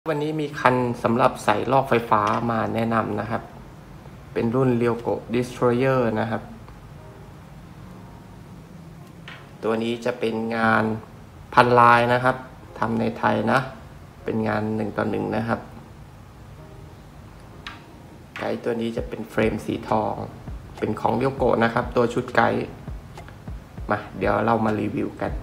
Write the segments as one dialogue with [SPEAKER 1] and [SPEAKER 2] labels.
[SPEAKER 1] วันนี้มีคันสำหรับใส่ลอกไฟฟ้ามาแนะนำนะครับ เป็นรุ่น Ryoko Destroyer นะครับ ตัวนี้จะเป็นงานพันลายนะครับทำในไทยนะ เป็นงาน1:1นะครับไกด์ตัวนี้จะเป็นเฟรมสีทอง เป็นของ Ryoko นะครับ ตัวชุดไกด์มาเดี๋ยวเรามารีวิวกัน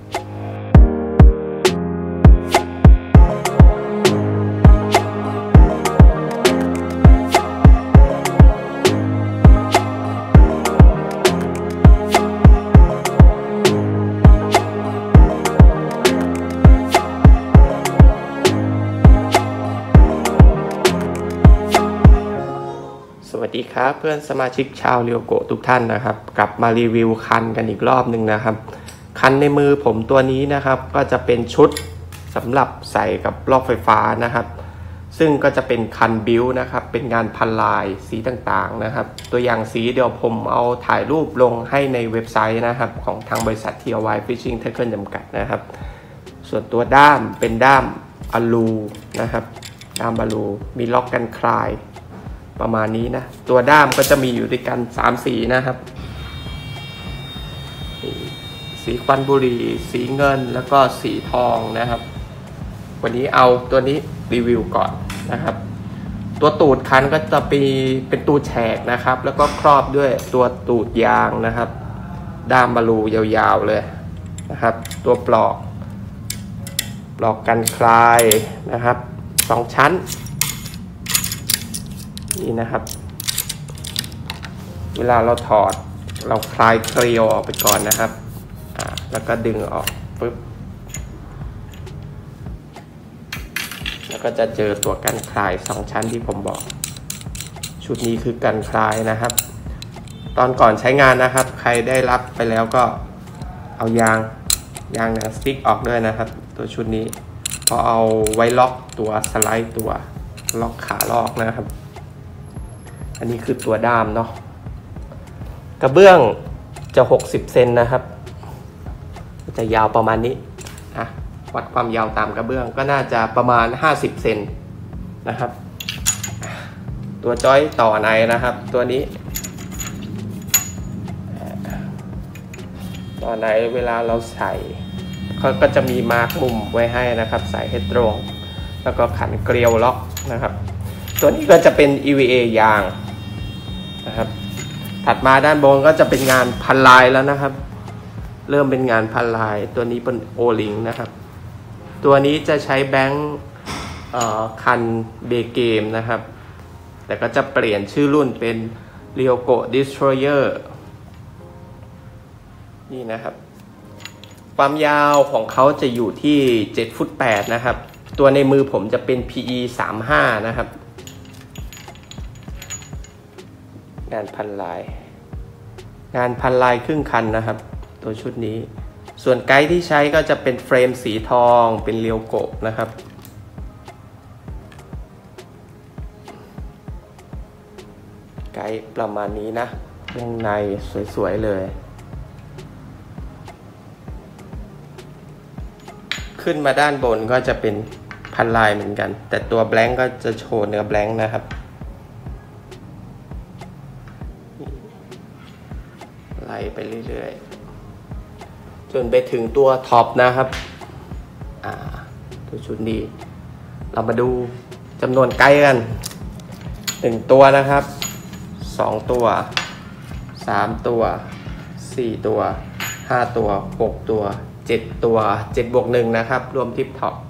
[SPEAKER 1] สวัสดีครับเพื่อนสมาชิกชาวเรียวโกะทุกท่านนะครับกลับมารีวิวคันกันอีกรอบหนึ่งนะครับคันในมือผมตัวนี้นะครับก็จะเป็นชุดสำหรับใส่กับลอกไฟฟ้านะครับซึ่งก็จะเป็นคันบิวนะครับเป็นงานพันลายสีต่างๆนะครับตัวอย่างสีเดี๋ยวผมเอาถ่ายรูปลงให้ในเว็บไซต์นะครับของทางบริษัท TLY Fishing Tackle จำกัดนะครับส่วนตัวด้ามเป็นด้ามอลูนะครับด้ามอลูมีล็อกกันคลายประมาณนี้นะตัวด้ามก็จะมีอยู่ด้วยกัน3สีนะครับสีควันบุหรี่สีเงินแล้วก็สีทองนะครับวันนี้เอาตัวนี้รีวิวก่อนนะครับตัวตูดคันก็จะเป็นตูดแฉกนะครับแล้วก็ครอบด้วยตัวตูดยางนะครับด้ามบาลูยาวๆเลยนะครับตัวปลอกกันคลายนะครับ2ชั้นนี่นะครับเวลาเราถอดเราคลายเกลียวออกไปก่อนนะครับแล้วก็ดึงออกปึ๊บแล้วก็จะเจอตัวกันคลาย2ชั้นที่ผมบอกชุดนี้คือกันคลายนะครับตอนก่อนใช้งานนะครับใครได้รับไปแล้วก็เอายางหนังสติ๊กออกด้วยนะครับตัวชุดนี้พอเอาไว้ล็อกตัวสไลด์ตัวล็อกขาลอกนะครับอันนี้คือตัวด้ามเนาะกระเบื้องจะ60 เซนนะครับจะยาวประมาณนี้วัดความยาวตามกระเบื้องก็น่าจะประมาณ50 เซนนะครับตัวจ้อยต่อในนะครับตัวนี้ต่อในเวลาเราใส่เขาก็จะมีมาร์กมุมไว้ให้นะครับใส่ให้ตรงแล้วก็ขันเกลียวล็อกนะครับตัวนี้ก็จะเป็น EVA ยางนะครับถัดมาด้านบนก็จะเป็นงานพันลายแล้วนะครับเริ่มเป็นงานพันลายตัวนี้เป็นโอลิงนะครับตัวนี้จะใช้แบงค์คันเบเกมนะครับแต่ก็จะเปลี่ยนชื่อรุ่นเป็น Ryoko Destroyer นี่นะครับความยาวของเขาจะอยู่ที่7 ฟุต 8นะครับตัวในมือผมจะเป็น PE 35นะครับงานพันลายครึ่งคันนะครับตัวชุดนี้ส่วนไกด์ที่ใช้ก็จะเป็นเฟรมสีทองเป็นเรียวโกะนะครับไกด์ประมาณนี้นะข้างในสวยๆเลยขึ้นมาด้านบนก็จะเป็นพันลายเหมือนกันแต่ตัวแบงก์ก็จะโชว์เนื้อแบงก์นะครับไล่ไปเรื่อยๆจนไปถึงตัวท็อปนะครับตัวชุดนี้เรามาดูจำนวนไกด์กัน1ตัวนะครับ2ตัว3ตัว4ตัว5ตัว6ตัว7ตัว7+1นะครับรวมทิปท็อป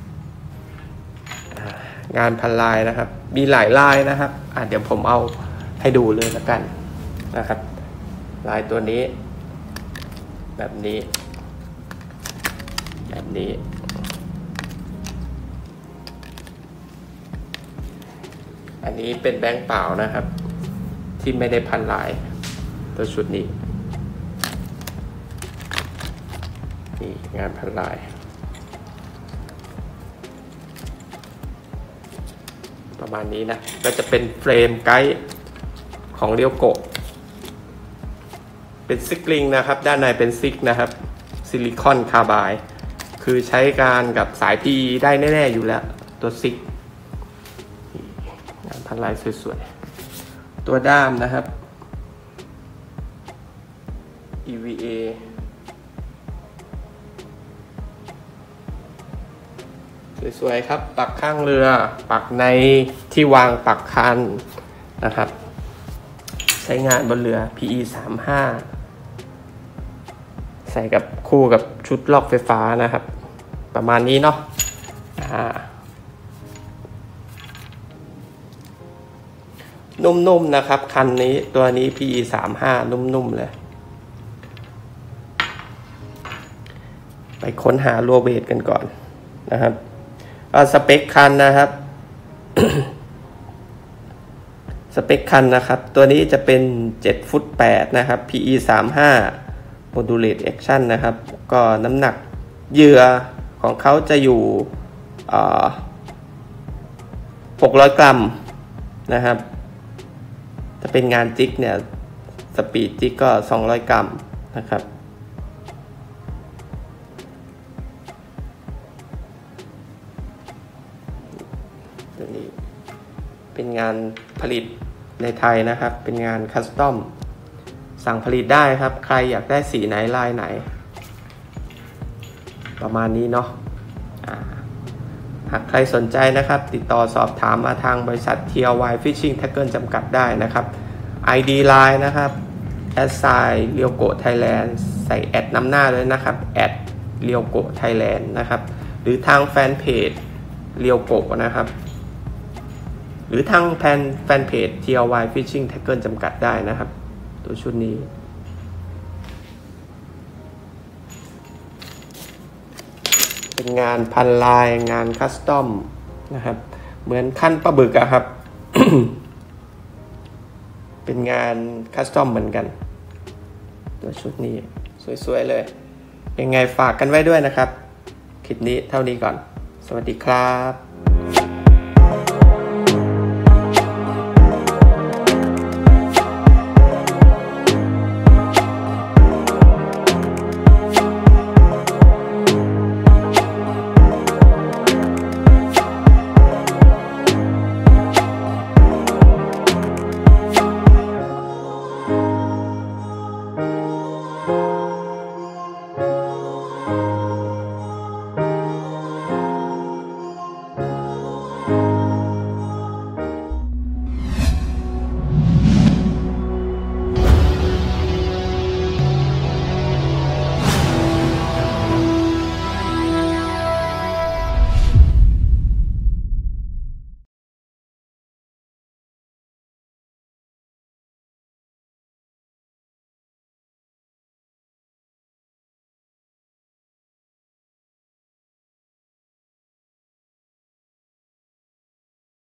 [SPEAKER 1] งานพันลายนะครับมีหลายลายนะครับเดี๋ยวผมเอาให้ดูเลยแล้วกันนะครับลายตัวนี้แบบนี้อันนี้เป็นแบงค์เปล่านะครับที่ไม่ได้พันลายตัวชุดนี้นี่งานพันลายประมาณนี้นะก็จะเป็นเฟรมไกด์ของเรียวโกะเป็นซิกลิงนะครับด้านในเป็นซิกนะครับซิลิคอนคาร์บายคือใช้การกับสาย PE ได้แน่ๆอยู่แล้วตัวซิกคันลายสวยๆตัวด้ามนะครับ EVA สวยๆครับปักข้างเรือปักในที่วางปักคันนะครับใช้งานบนเรือ PE 35ใส่กับคู่กับชุดลอกไฟฟ้านะครับประมาณนี้เนาะนุ่มๆนะครับคันนี้ตัวนี้ PE 35นุ่มๆเลยไปค้นหารัวเวทกันก่อนนะครับสเปคคันนะครับ สเปคคันนะครับตัวนี้จะเป็น7 ฟุต 8นะครับ PE 35 Modulate Action นะครับก็น้ำหนักเหยื่อของเขาจะอยู่600 กรัมนะครับจะเป็นงานจิกเนี่ยสปีดจิกก็200 กรัมนะครับตัวนี้เป็นงานผลิตในไทยนะครับเป็นงานคัสตอมสั่งผลิตได้ครับใครอยากได้สีไหนลายไหนประมาณนี้เนาะหากใครสนใจนะครับติดต่อสอบถามมาทางบริษัท TLY Fishing Tackle จำกัดได้นะครับ ID Line นะครับ @Riogo_Thailand ใส่แอดนำหน้าเลยนะครับ @Riogo_Thailand นะครับหรือทางแฟนเพจ Riogo นะครับหรือทางแฟนเพจ TLY Fishing Tackle จำกัดได้นะครับตัวชุดนี้เป็นงานพันลายงานคัสตอมนะครับเหมือนขั้นปลาบึกอะครับ เป็นงานคัสตอมเหมือนกันตัวชุดนี้สวยๆเลยยังไงฝากกันไว้ด้วยนะครับคลิปนี้เท่านี้ก่อนสวัสดีครับ